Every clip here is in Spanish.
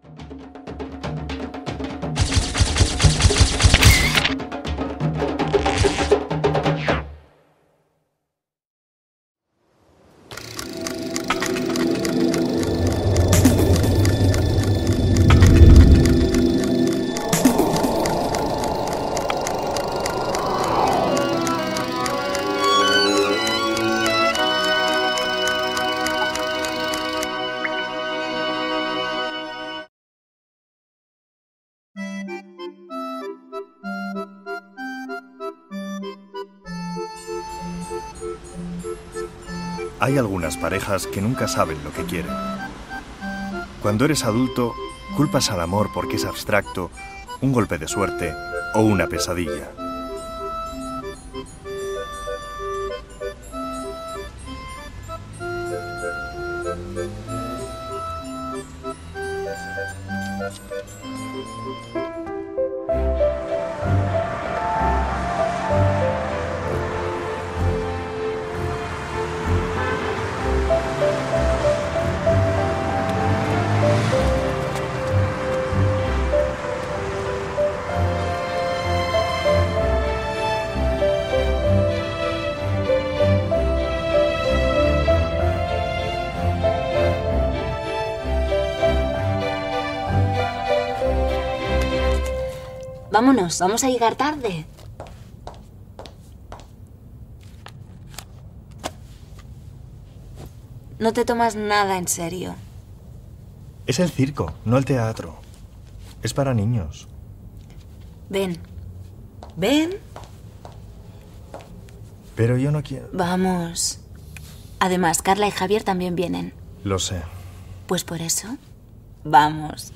Hay algunas parejas que nunca saben lo que quieren. Cuando eres adulto, culpas al amor porque es abstracto, un golpe de suerte o una pesadilla. Vámonos, vamos a llegar tarde. No te tomas nada en serio. Es el circo, no el teatro. Es para niños. Ven. Ven. Pero yo no quiero. Vamos. Además, Carla y Javier también vienen. Lo sé. Pues por eso, vamos.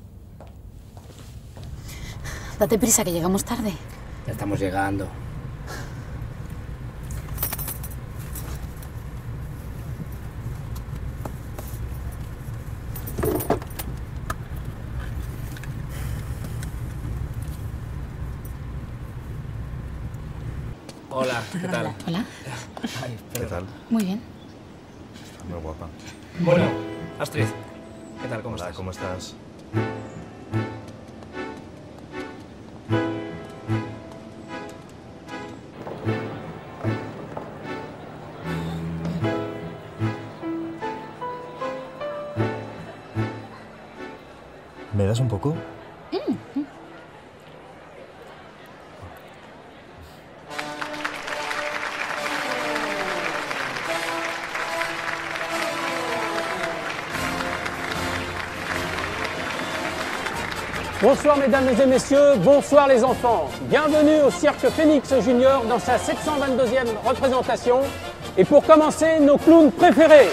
Date prisa, que llegamos tarde. Ya estamos llegando. Hola, ¿qué tal? Hola. Ay, ¿Qué tal? Muy bien. Estás muy guapa. Bueno, Astrid, ¿qué tal? ¿Cómo Hola, estás? ¿cómo estás? ¿Me das un poco? Bonsoir mesdames et messieurs, bonsoir les enfants. Bienvenue au Cirque Phoenix Junior dans sa 722e représentation. Et pour commencer, nos clowns préférés.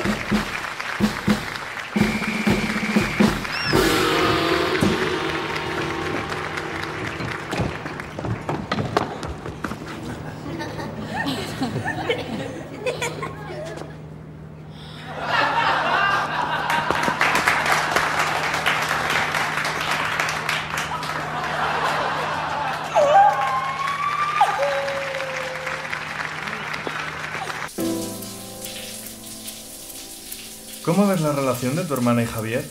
¿Cómo ves la relación de tu hermana y Javier?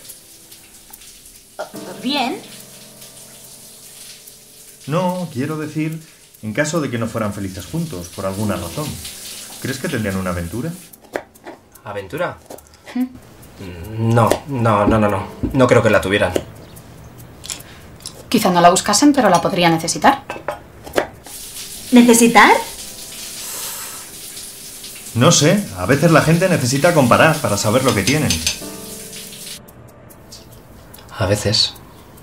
Bien. No, quiero decir, en caso de que no fueran felices juntos, por alguna razón. ¿Crees que tendrían una aventura? ¿Aventura? No. No creo que la tuvieran. Quizá no la buscasen, pero la podría necesitar. ¿Necesitar? No sé, a veces la gente necesita comparar para saber lo que tienen. A veces.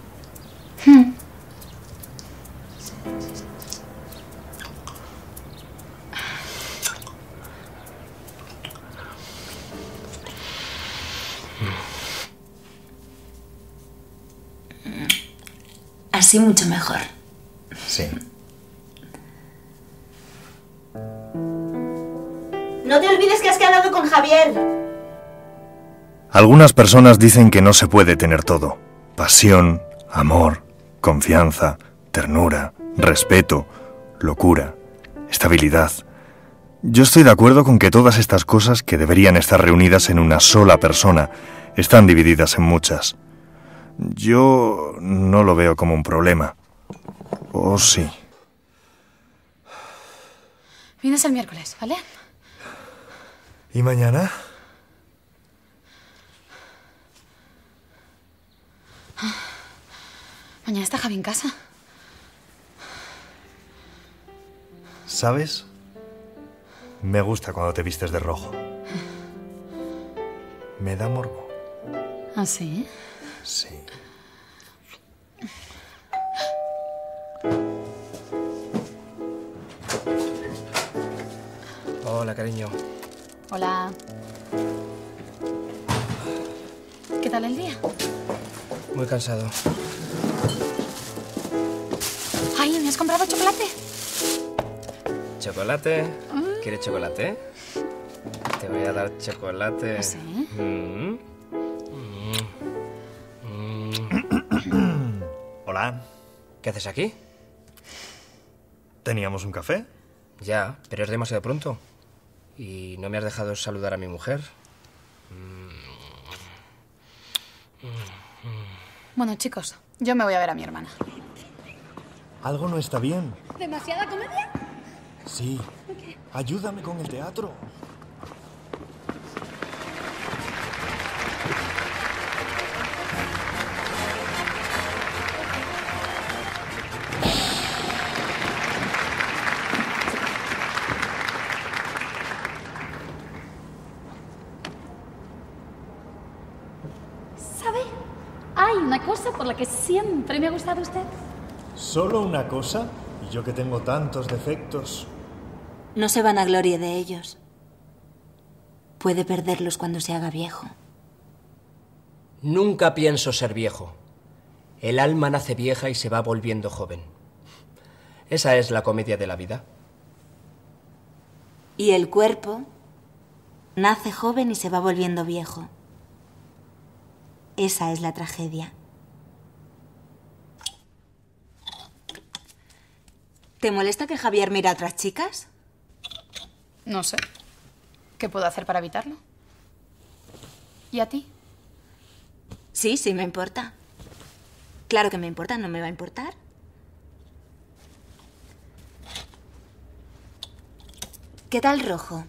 Así mucho mejor. Sí. No te olvides que has quedado con Javier. Algunas personas dicen que no se puede tener todo. Pasión, amor, confianza, ternura, respeto, locura, estabilidad. Yo estoy de acuerdo con que todas estas cosas que deberían estar reunidas en una sola persona están divididas en muchas. Yo no lo veo como un problema. ¿O sí? Vienes el miércoles, ¿vale? ¿Y mañana? Mañana está Javi en casa. ¿Sabes? Me gusta cuando te vistes de rojo. Me da morbo. ¿Ah, sí? Sí. Hola, cariño. Hola. ¿Qué tal el día? Muy cansado. Ay, ¿me has comprado chocolate? ¿Chocolate? ¿Quieres chocolate? Te voy a dar chocolate. ¿Ah, sí? Hola. ¿Qué haces aquí? ¿Teníamos un café? Ya, pero es demasiado pronto. Y no me has dejado saludar a mi mujer. Bueno, chicos, yo me voy a ver a mi hermana. Algo no está bien. ¿Demasiada comedia? Sí. Ayúdame con el teatro. ¿Sabe? Hay una cosa por la que siempre me ha gustado usted. ¿Solo una cosa? Y yo que tengo tantos defectos. No se vanaglorie de ellos. Puede perderlos cuando se haga viejo. Nunca pienso ser viejo. El alma nace vieja y se va volviendo joven. Esa es la comedia de la vida. Y el cuerpo nace joven y se va volviendo viejo. Esa es la tragedia. ¿Te molesta que Javier mire a otras chicas? No sé. ¿Qué puedo hacer para evitarlo? ¿Y a ti? Sí, sí me importa. Claro que me importa, ¿no me va a importar? ¿Qué tal rojo?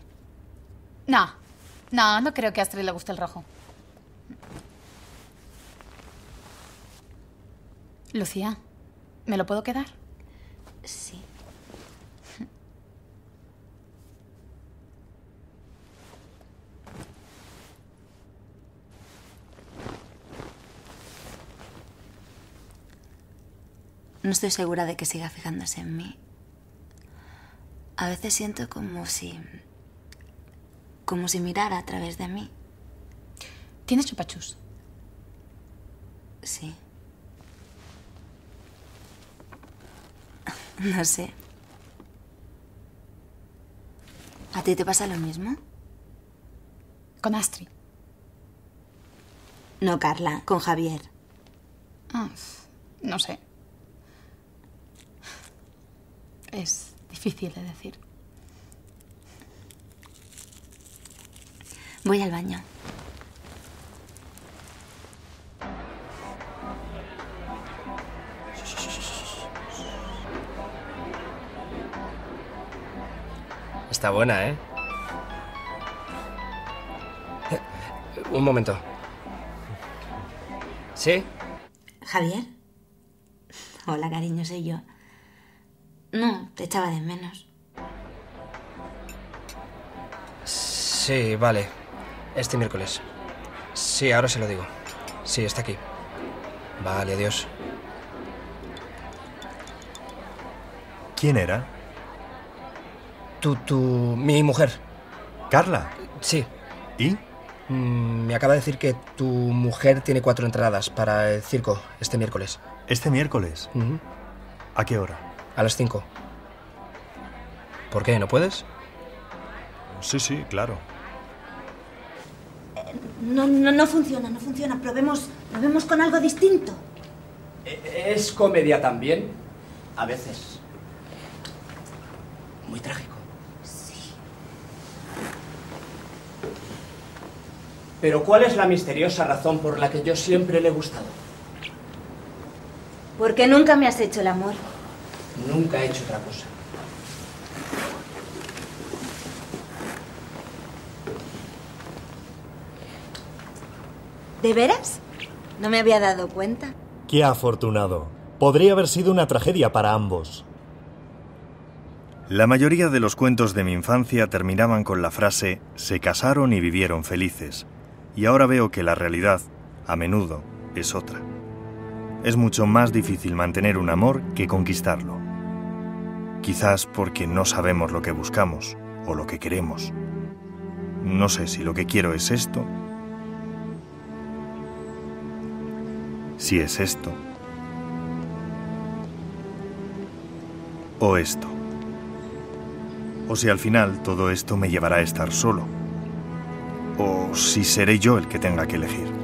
No creo que a Astrid le guste el rojo. Lucía, ¿me lo puedo quedar? Sí. No estoy segura de que siga fijándose en mí. A veces siento como si mirara a través de mí. ¿Tienes chupachus? Sí. No sé. ¿A ti te pasa lo mismo? Con Astrid. No, Carla, con Javier. Ah, no sé. Es difícil de decir. Voy al baño. Está buena, ¿eh? Un momento. ¿Sí? ¿Javier? Hola, cariño, soy yo. No, te echaba de menos. Sí, vale. Este miércoles. Sí, ahora se lo digo. Sí, está aquí. Vale, adiós. ¿Quién era? Mi mujer. ¿Carla? Sí. ¿Y? Me acaba de decir que tu mujer tiene 4 entradas para el circo este miércoles. ¿Este miércoles? ¿A qué hora? A las 5. ¿Por qué? ¿No puedes? Sí, claro. No funciona. Probemos con algo distinto. ¿Es comedia también? A veces. Muy trágico. Sí. Pero ¿cuál es la misteriosa razón por la que yo siempre le he gustado? Porque nunca me has hecho el amor. Nunca he hecho otra cosa. ¿De veras? No me había dado cuenta. ¡Qué afortunado! Podría haber sido una tragedia para ambos. La mayoría de los cuentos de mi infancia terminaban con la frase «se casaron y vivieron felices». Y ahora veo que la realidad, a menudo, es otra. Es mucho más difícil mantener un amor que conquistarlo. Quizás porque no sabemos lo que buscamos o lo que queremos. No sé si lo que quiero es esto, si es esto o esto. O si al final todo esto me llevará a estar solo. O si seré yo el que tenga que elegir.